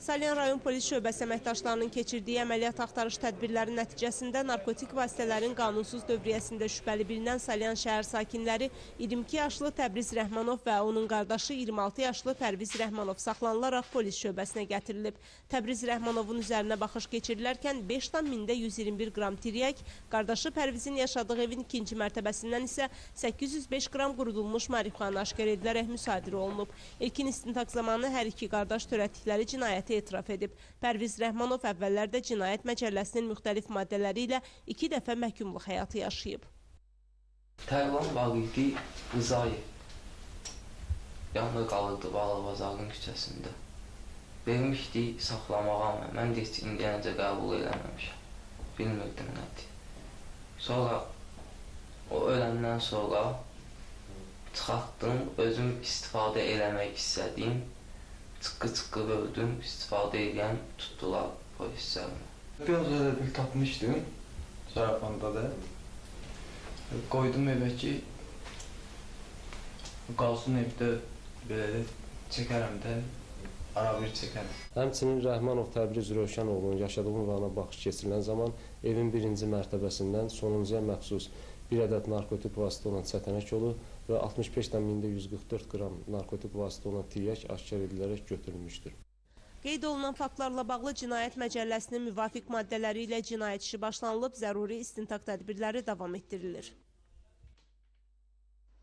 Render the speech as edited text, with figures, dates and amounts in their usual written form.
Salyan rayon polis şöbəsi əməkdaşlarının keçirdiyi əməliyyat axtarış tədbirləri nəticəsində narkotik vasitələrin qanunsuz dövriyyəsində şübhəli bilinən Salyan şəhər sakinləri 22 yaşlı Təbriz Rəhmanov və onun qardaşı 26 yaşlı Pərviz Rəhmanov saxlanılaraq polis şöbəsinə gətirilib. Təbriz Rəhmanovun üzərinə baxış keçirilərkən 5,121 qram tiryək, qardaşı Pərvizin yaşadığı evin ikinci mərtəbəsindən isə 805 qram qurudulmuş marixuana aşkar edilərək müsadirə olunub. İlkin istintaq zamanı hər iki qardaş törətdikləri cinayəti etiraf edib. Pərviz Rəhmanov əvvəllərdə cinayət məcəlləsinin müxtəlif maddələri ilə 2 dəfə məhkumluq həyatı yaşayıb. Tərlan Vaqidi Rızayev yanında qalırdı Bağlı Bazarın küçəsində. Vermişdi saxlamağa, mən də heç indiyəcə qəbul eləməmişəm. Bilmirdim nədir. Sonra o öləndən sonra çıxartdım, özüm istifadə eləmək istədim. Çıqqı gördüm, istifadə edən tutdular polislərini. Biraz ödül tapmışdım, Sarafanda da. Qoydum evə ki, qalsın evdə belə çəkərəm də, arabir çəkərəm. Həmçinin Rəhmanov Təbriz Rövşənoğlu'nun yaşadığı ünvana baxış keçirilən zaman evin birinci mərtəbəsindən sonuncuya məxsus bir ədəd narkotik vasitə olan çətənək yolu və 65,144 qram narkotik vasitə olan tiryək aşkar edilərək götürülmüşdür. Qeyd olunan faktlarla bağlı cinayət məcəlləsinin müvafiq maddələri ilə cinayət işi başlanılıb, zəruri istintaq tədbirləri davam etdirilir.